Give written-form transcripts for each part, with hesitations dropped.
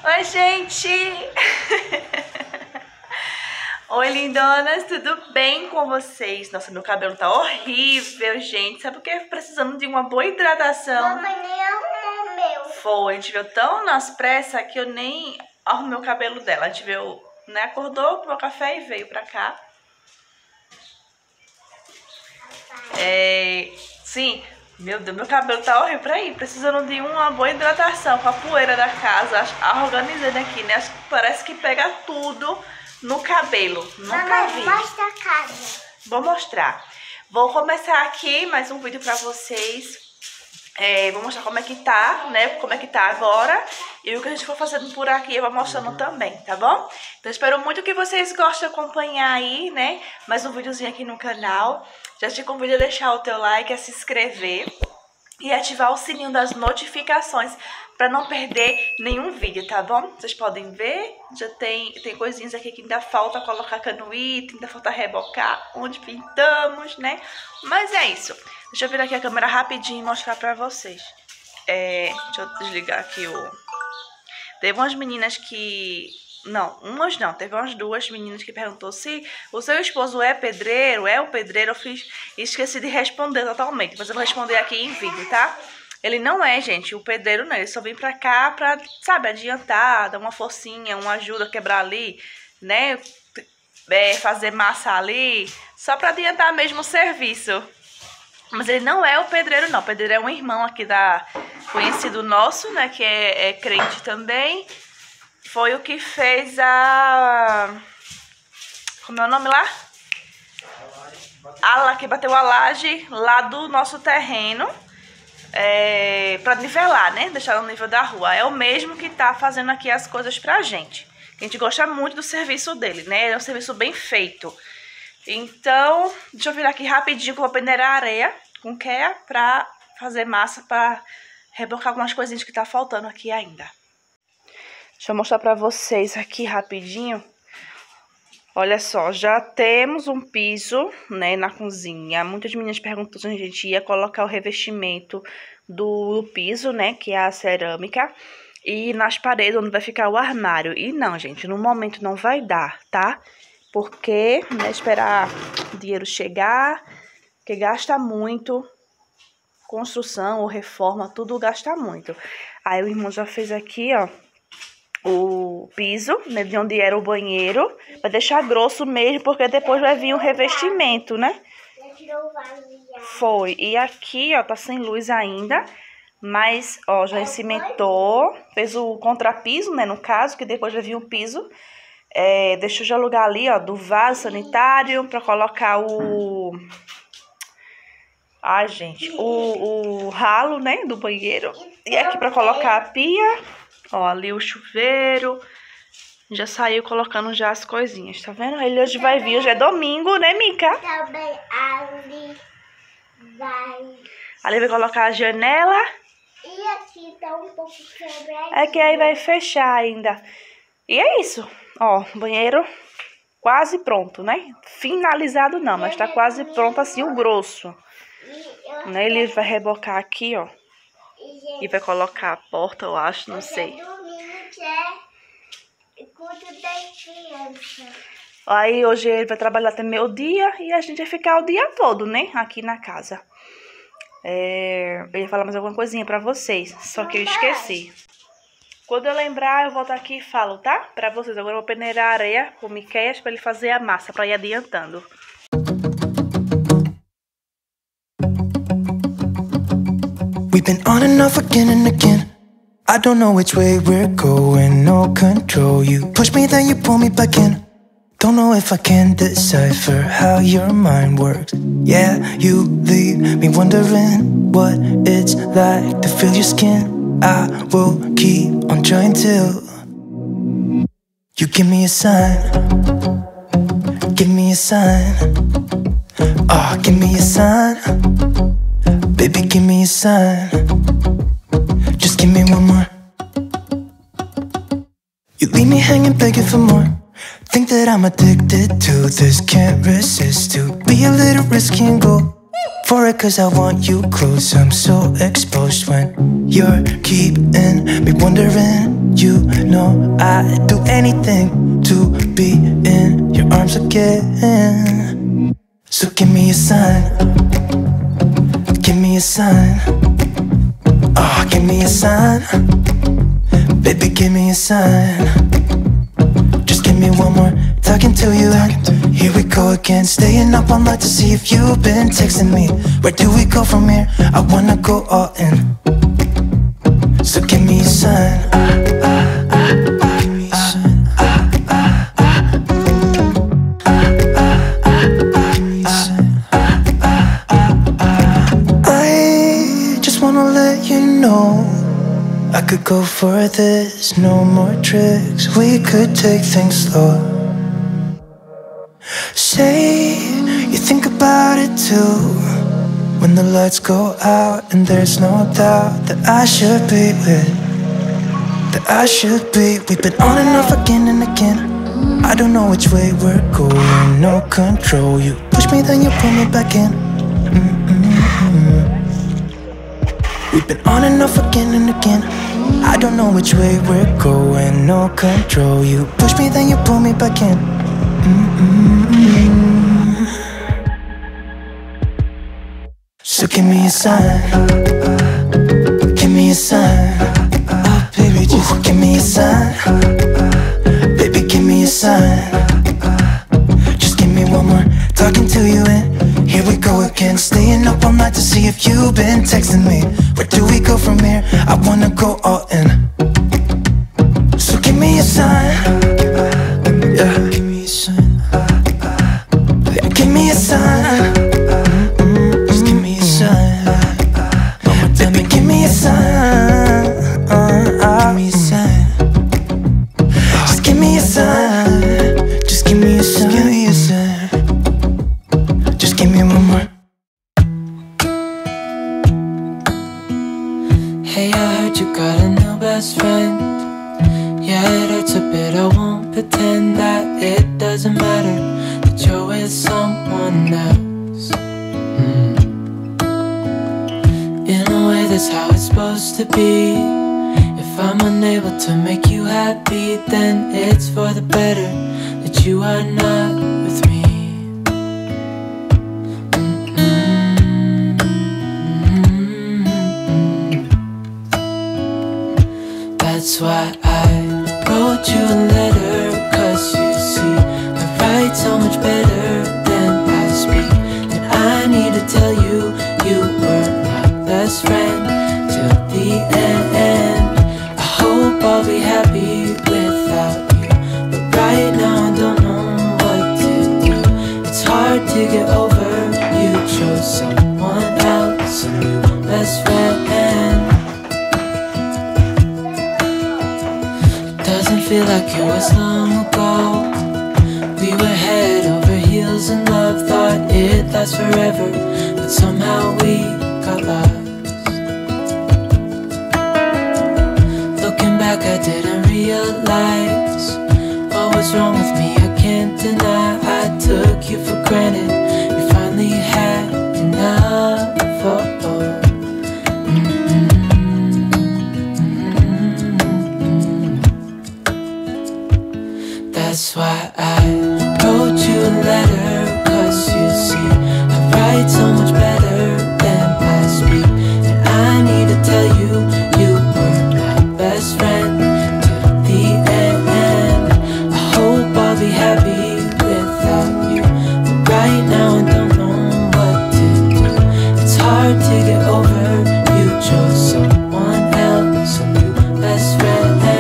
Oi, gente! Oi, lindonas, tudo bem com vocês? Nossa, meu cabelo tá horrível, gente. Sabe por quê? Precisando de uma boa hidratação. Mamãe nem arrumou o meu. Foi, a gente veio tão nas pressas que eu nem arrumei o cabelo dela. A gente veio, né, acordou, tomou café e veio pra cá. Sim, meu Deus, meu cabelo tá horrível pra ir. Precisando de uma boa hidratação com a poeira da casa. Organizando aqui, né? Parece que pega tudo no cabelo. Nunca vi. Mostra a casa. Vou mostrar. Vou começar aqui mais um vídeo pra vocês. Vou mostrar como é que tá, né? Como é que tá agora. E o que a gente for fazendo por aqui eu vou mostrando também, tá bom? Então espero muito que vocês gostem de acompanhar aí, né? Mais um videozinho aqui no canal. Já te convido a deixar o teu like, a se inscrever e ativar o sininho das notificações para não perder nenhum vídeo, tá bom? Vocês podem ver, já tem coisinhas aqui que ainda falta colocar canuíte, ainda falta rebocar onde pintamos, né? Mas é isso. Deixa eu virar aqui a câmera rapidinho e mostrar pra vocês. Deixa eu desligar aqui o... Teve umas meninas que... Não, umas não. Teve umas duas meninas que perguntou se o seu esposo é pedreiro, é o pedreiro. Eu esqueci de responder totalmente, mas eu vou responder aqui em vídeo, tá? Ele não é, gente, o pedreiro não. Ele só vem pra cá pra, sabe, adiantar, dar uma forcinha, uma ajuda, quebrar ali, né? Fazer massa ali, só pra adiantar mesmo o serviço. Mas ele não é o pedreiro, não. O pedreiro é um irmão aqui conhecido nosso, né? Que é crente também. Foi o que fez como é o nome lá? Que bateu a laje lá do nosso terreno. Pra nivelar, né? Deixar no nível da rua. É o mesmo que tá fazendo aqui as coisas pra gente. A gente gosta muito do serviço dele, né? É um serviço bem feito. Então, deixa eu virar aqui rapidinho que eu vou peneirar a areia com Kea pra fazer massa, pra rebocar algumas coisinhas que tá faltando aqui ainda. Deixa eu mostrar pra vocês aqui rapidinho. Olha só, já temos um piso, né, na cozinha. Muitas meninas perguntam se a gente ia colocar o revestimento do piso, né, que é a cerâmica. E nas paredes onde vai ficar o armário. E não, gente, no momento não vai dar, tá? Porque, né, esperar o dinheiro chegar, que gasta muito, construção ou reforma, tudo gasta muito. Aí o irmão já fez aqui, ó, o piso, né, de onde era o banheiro, vai deixar grosso mesmo, porque depois vai vir o revestimento, né? Foi, e aqui, ó, tá sem luz ainda, mas, ó, já cimentou, fez o contrapiso, né, no caso, que depois vai vir o piso. Deixa eu já alugar ali, ó, do vaso sanitário pra colocar o... Ai, gente, o ralo, né, do banheiro. E aqui pra colocar a pia, ó, ali o chuveiro. Já saiu colocando já as coisinhas, tá vendo? Ele hoje vai vir, hoje é domingo, né, Mica? Também ali vai... Ali vai colocar a janela. E aqui tá um pouco quebrado. É que aí vai fechar ainda. E é isso. Ó, banheiro quase pronto, né? Finalizado não, mas tá quase pronto assim o grosso. Né? Ele vai rebocar aqui, ó. E vai colocar a porta, eu acho, não sei. Aí hoje ele vai trabalhar até meio-dia e a gente vai ficar o dia todo, né? Aqui na casa. Eu ia falar mais alguma coisinha pra vocês, só que eu esqueci. Quando eu lembrar, eu volto aqui e falo, tá? Pra vocês. Agora eu vou peneirar a areia com o Miqueias pra ele fazer a massa, pra ir adiantando. We've been on and off again and again. I don't know which way we're going, no control. You push me, then you pull me back in. Don't know if I can decipher how your mind works. Yeah, you leave me wondering what it's like to feel your skin. I will keep on trying till you give me a sign. Give me a sign. Oh, give me a sign. Baby, give me a sign. Just give me one more. You leave me hanging, begging for more. Think that I'm addicted to this, can't resist to be a little risky and go for it, cause I want you close. I'm so exposed when you're keeping me wondering You know I'd do anything to be in your arms again. So give me a sign, give me a sign. Oh, give me a sign, baby, give me a sign. Just give me one more talking to you, and here we go again. Staying up all night to see if you've been texting me. Where do we go from here? I wanna go all in. So give me a sign. Give me a sign. I just wanna let you know I could go for this, no more tricks. We could take things slow. Say you think about it too. When the lights go out and there's no doubt that I should be with, that I should be. We've been on and off again and again. I don't know which way we're going, no control. You push me, then you pull me back in. We've been on and off again and again. I don't know which way we're going, no control. You push me, then you pull me back in. So give me a sign, give me a sign. Oh baby, just give me a sign. Baby, give me a sign. Just give me one more talking to you, and here we go again. Staying up all night to see if you've been texting me. Where do we go from here? I wanna go all in. So give me a sign. Yeah, give me a sign. Yeah, give me a sign. Just give me a sign. Baby, give me a sign. Give me a sign. Just give me a sign. Just give me a sign. Give me a sign. Just give me one more. Hey, I heard you got a new best friend. Yeah, it hurts a bit, I won't pretend that it doesn't matter that you're with someone else. In a way, that's how it's supposed to be. If I'm unable to make you happy, then it's for the better that you are not with me. That's why I wrote you a letter, 'cause you see, I write so much better than I speak. And I need to tell you, you were my best friend till the end. I hope I'll be happy without you, but right now I don't know what to do. It's hard to get over, you chose someone else, a new best friend. Doesn't feel like it was long ago. We were head over heels in love, thought it'd last forever, but somehow we got lost. Looking back, I didn't realize what was wrong with me. I can't deny I took you for granted. You finally had enough. That's why I wrote you a letter, 'cause you see, I write so much better than I speak. And I need to tell you, you were my best friend till the end. I hope I'll be happy without you, but right now I don't know what to do. It's hard to get over, you chose someone else, a new best friend.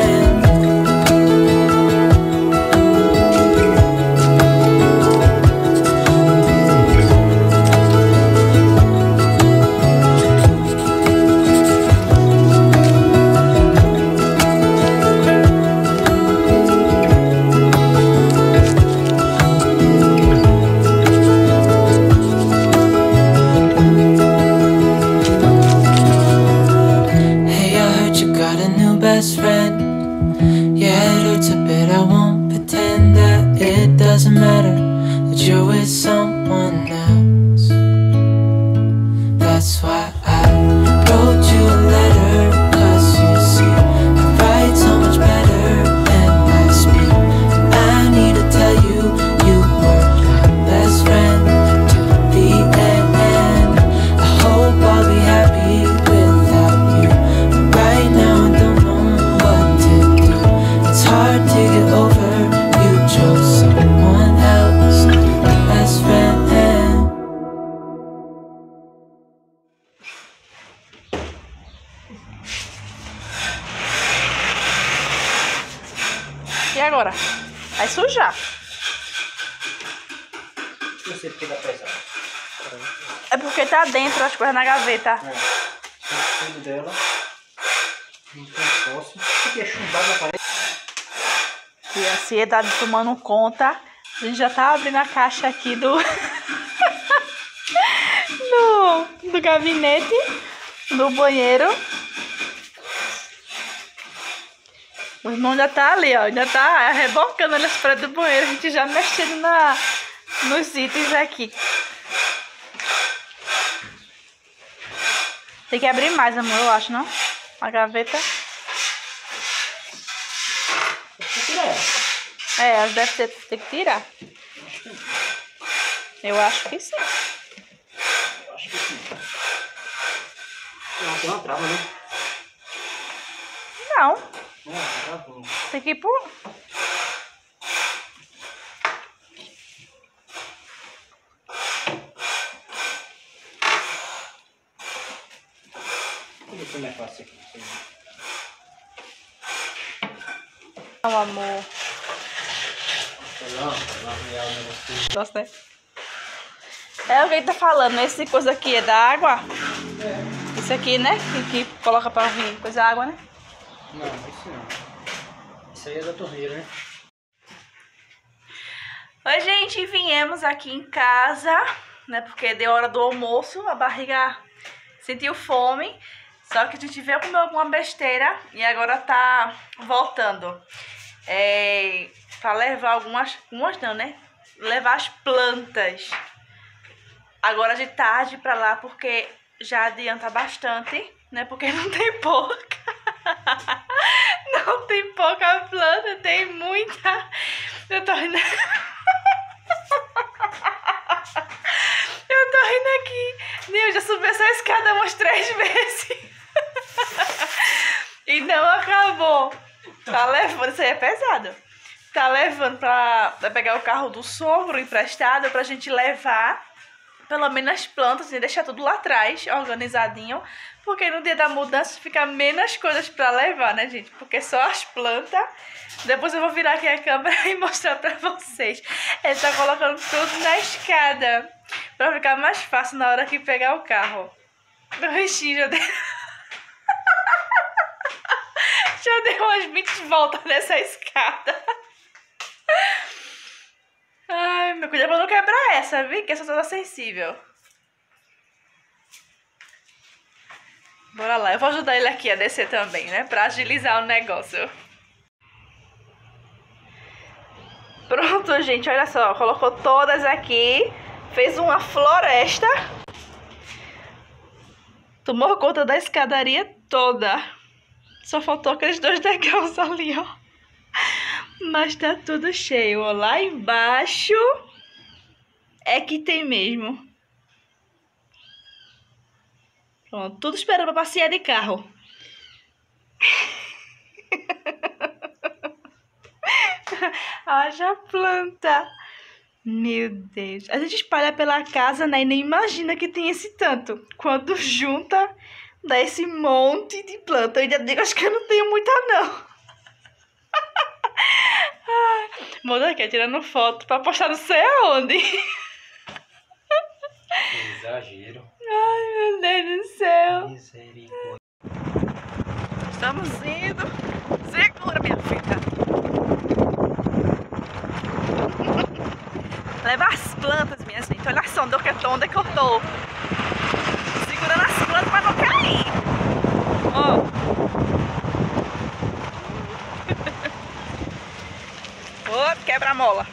Best friend. Yeah, it hurts a bit, I won't pretend that it doesn't matter that you're with someone else. That's why I wrote you a letter, 'cause you see, I write so much better E agora? Vai sujar. Não sei porque dá pesado. É porque tá dentro as coisas na gaveta. É. Tudo dela. Não tem fóssil. Isso aqui é chumbado na parede. E a ansiedade tomando conta. A gente já tá abrindo a caixa aqui do do gabinete, do banheiro. O irmão já tá ali, ó. Já tá rebocando ali as paredes do banheiro. A gente já mexendo nos itens aqui. Tem que abrir mais, amor, eu acho, não? A gaveta. É, elas devem ter que tirar. Eu acho que sim. Acho que sim. Não, tem uma trava, né? Não. Não, tá bom. Tem que ir por... Vou ver como é fácil aqui. Não, amor. Nossa, né? É o que ele tá falando. Esse coisa aqui é da água? É. Isso aqui, né? Que coloca pra vir coisa água, né? Não, isso não. Isso aí é da torneira, né? Oi, gente. Viemos aqui em casa, né? Porque deu hora do almoço. A barriga sentiu fome. Só que a gente veio comer alguma besteira e agora tá voltando. Pra levar algumas não, né? Levar as plantas agora de tarde pra lá, porque já adianta bastante, né? Porque não tem pouca. Não tem pouca planta, tem muita. Eu tô rindo. Eu tô rindo aqui. Eu já subi essa escada umas 3 vezes. E não acabou. Tá levando, isso aí é pesado. Tá levando pra pegar o carro do sogro emprestado pra gente levar pelo menos as plantas e deixar tudo lá atrás, organizadinho. Porque no dia da mudança fica menos coisas pra levar, né, gente? Porque só as plantas. Depois eu vou virar aqui a câmera e mostrar pra vocês. Ele tá colocando tudo na escada pra ficar mais fácil na hora que pegar o carro. O bichinho já deu... já deu umas 20 voltas nessa escada. Ai, meu, cuidado pra não quebrar essa, viu? Que essa é toda sensível. Bora lá, eu vou ajudar ele aqui a descer também, né? Pra agilizar o negócio. Pronto, gente, olha só. Colocou todas aqui. Fez uma floresta. Tomou conta da escadaria toda. Só faltou aqueles 2 degraus ali, ó. Mas tá tudo cheio, ó. Lá embaixo é que tem mesmo. Pronto, tudo esperando pra passear de carro. Haja planta. Meu Deus. A gente espalha pela casa, né? E nem imagina que tem esse tanto. Quando junta, dá esse monte de planta. Eu ainda digo, acho que eu não tenho muita, não. Vou aqui tirando foto pra postar não sei aonde. Exagero. Ai, meu Deus do céu. Misericórdia. Estamos indo. Segura, minha filha. Leva as plantas, minha gente. Olha só onde é que eu tô. Segurando as plantas pra não cair. Ó. Quebra-mola.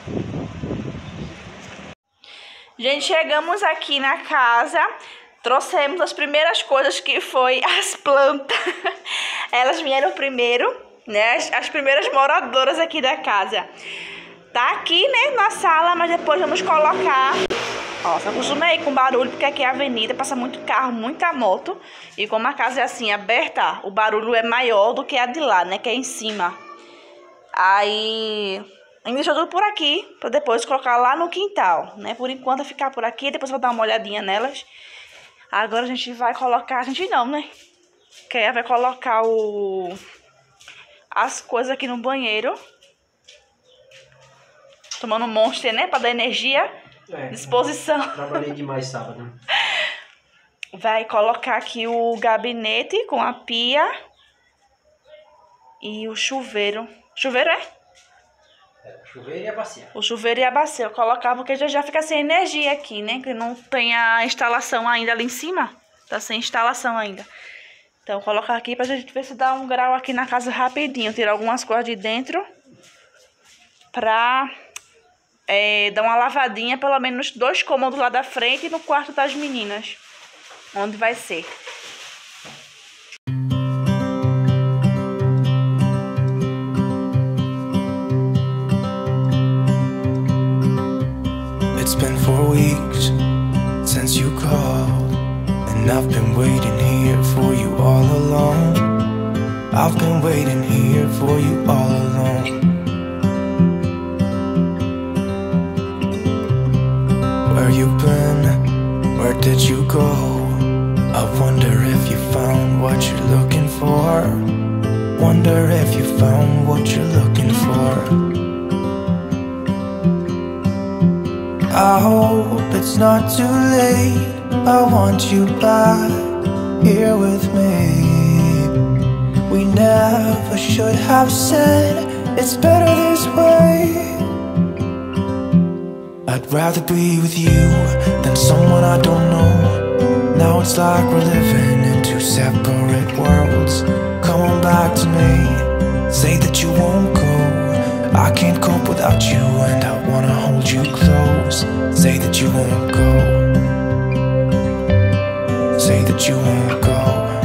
Gente, chegamos aqui na casa. Trouxemos as primeiras coisas, que foi as plantas. Elas vieram primeiro, né? As primeiras moradoras aqui da casa. Tá aqui, né, na sala, mas depois vamos colocar. Ó, se acostuma aí com barulho, porque aqui é a avenida, passa muito carro, muita moto. E como a casa é assim, aberta, o barulho é maior do que a de lá, né, que é em cima. Aí... a gente deixou tudo por aqui, pra depois colocar lá no quintal, né? Por enquanto vai ficar por aqui, depois eu vou dar uma olhadinha nelas. Agora a gente vai colocar... a gente não, né? Que vai colocar as coisas aqui no banheiro. tomando um Monster, né? Pra dar energia, disposição. Trabalhei demais sábado. Vai colocar aqui o gabinete com a pia e o chuveiro. Chuveiro é? O chuveiro e a bacia. O chuveiro e a bacia. Eu colocar porque já fica sem energia aqui, né? Que não tem a instalação ainda ali em cima. Tá sem instalação ainda. Então, vou colocar aqui pra gente ver se dá um grau aqui na casa rapidinho. Tirar algumas coisas de dentro pra dar uma lavadinha, pelo menos 2 cômodos lá da frente e no quarto das meninas. Onde vai ser. It's been 4 weeks since you called, and I've been waiting here for you all along. I've been waiting here for you all along. Where you been? Where did you go? I wonder if you found what you're looking for. Wonder if you found what you're looking for. I hope it's not too late. I want you back here with me. We never should have said it's better this way. I'd rather be with you than someone I don't know. Now it's like we're living in 2 separate worlds. Come on back to me. Say that you won't go. I can't cope without you, and I wanna hold you close. Say that you won't go. Say that you won't go.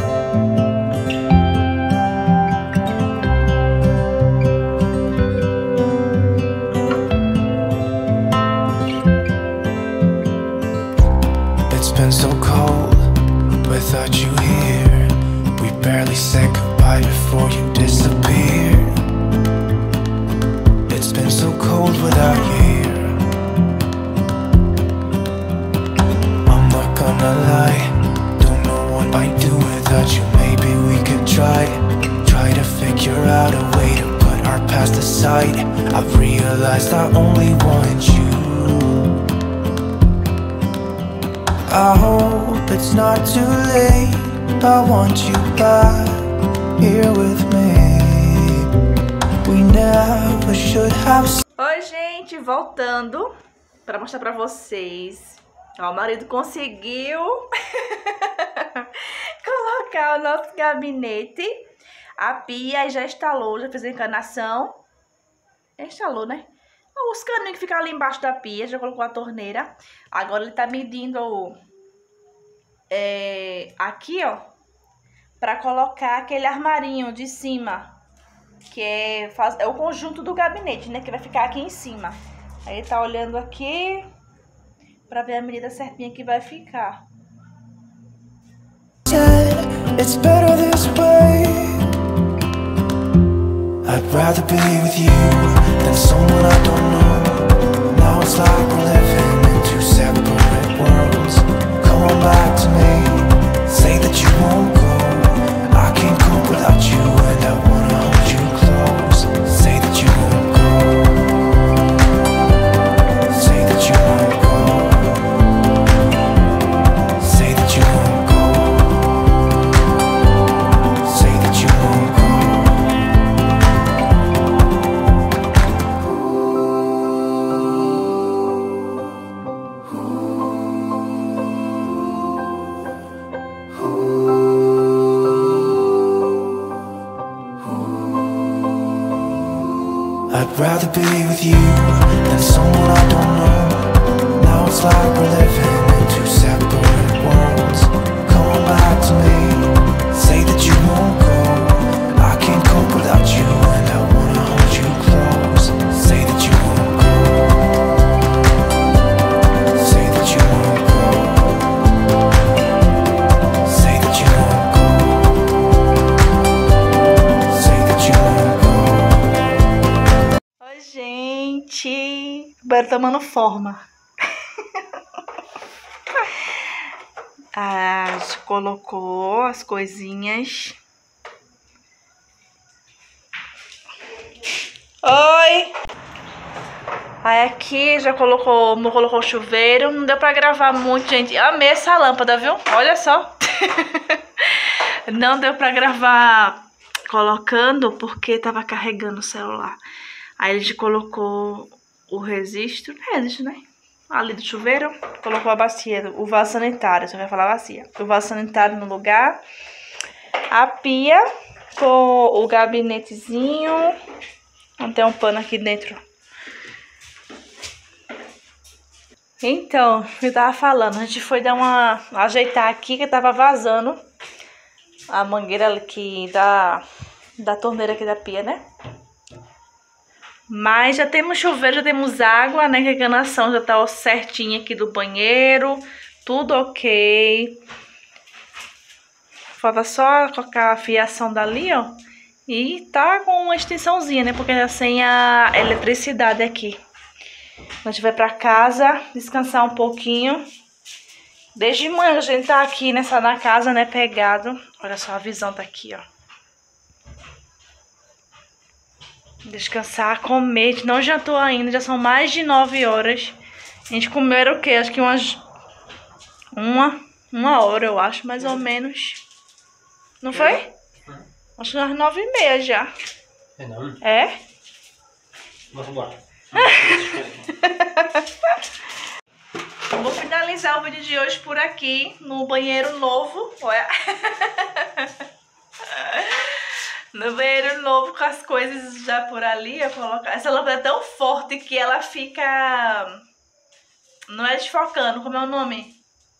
It's been so cold without you here. We barely said goodbye before you disappeared. It's been so cold without you here. I'm not gonna lie, don't know what I'd do without you. Maybe we could try to figure out a way to put our past aside. I've realized I only want you. I hope it's not too late. I want you back here with me. We never should have. Oi, gente, voltando para mostrar para vocês. Ó, o marido conseguiu colocar o nosso gabinete. A pia já instalou, já fez a encanação. Já instalou, né? Os caninhos que ficam ali embaixo da pia, já colocou a torneira. Agora ele tá medindo aqui, ó, pra colocar aquele armarinho de cima, que é o conjunto do gabinete, né, que vai ficar aqui em cima. Aí ele tá olhando aqui pra ver a medida certinha que vai ficar. It's better this way. I'd rather be with you than someone I don't know. Now it's like we're living in 2 separate worlds. Come on back to me. Say that you won't go. I can't cope without you, and I wanna hold you close. Say that you won't go. Say that you won't go. Say that you won't go. Say that you won't go. I'd rather be with you than someone I don't know. Now it's like we're living in 2 separate worlds. Come on back to me. Say that you won't go. I can't cope without you, and I wanna hold you close. Say that you won't go. Say that you won't go. Say that you won't go. Say that you won't go. Oi, gente, o banheiro tomando forma. Já colocou as coisinhas. Oi! Aí aqui já colocou o chuveiro. Não deu pra gravar muito, gente. Amei essa lâmpada, viu? Olha só. Não deu pra gravar colocando porque tava carregando o celular. Aí a gente colocou o registro, né? Ali do chuveiro, colocou a bacia, o vaso sanitário, você vai falar bacia. O vaso sanitário no lugar. A pia com o gabinetezinho. Tem um pano aqui dentro. Então, eu tava falando, a gente foi ajeitar aqui que tava vazando a mangueira aqui da torneira aqui da pia, né? Mas já temos chuveiro, já temos água, né? Que a enganação já tá certinha aqui do banheiro. Tudo ok. Falta só colocar a fiação dali, ó. E tá com uma extensãozinha, né? Porque já sem a eletricidade aqui. A gente vai pra casa descansar um pouquinho. Desde manhã a gente tá aqui na casa, né? Pegado. Olha só, a visão tá aqui, ó. Descansar, comer. A gente não jantou ainda, já são mais de 9 horas. A gente comeu era o quê? Acho que uma hora, eu acho, mais ou menos. Não foi? Acho que umas 9h30 já. É não? É? Vamos embora. Vou finalizar o vídeo de hoje por aqui, no banheiro novo. Olha. No banheiro novo, com as coisas já por ali, eu colocar. Essa lâmpada é tão forte que ela fica... Não é desfocando, como é o nome?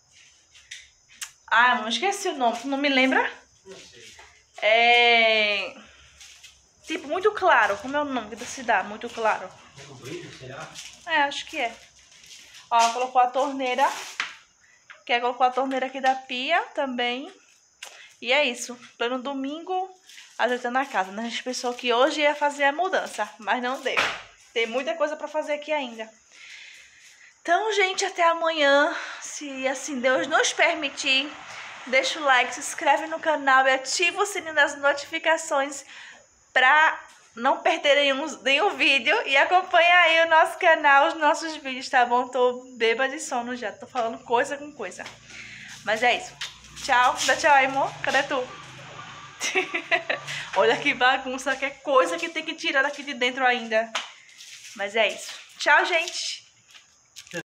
Ah, não esqueci o nome, não me lembra? Não sei. É... Tipo, muito claro, como é o nome da cidade? Muito claro. É um brilho, será? É, acho que é. Ó, colocou a torneira. Colocou a torneira aqui da pia também. E é isso. Plano domingo, ajeitando a casa, né? A gente pensou que hoje ia fazer a mudança, mas não deu. Tem muita coisa pra fazer aqui ainda. Então, gente, até amanhã. Se assim Deus nos permitir, deixa o like, se inscreve no canal e ativa o sininho das notificações pra não perderem nenhum vídeo. E acompanha aí o nosso canal, os nossos vídeos, tá bom? Tô bêbada de sono já, tô falando coisa com coisa. Mas é isso. Tchau. Dá tchau aí, amor. Cadê tu? Olha que bagunça, que é coisa que tem que tirar daqui de dentro ainda. Mas é isso. Tchau, gente.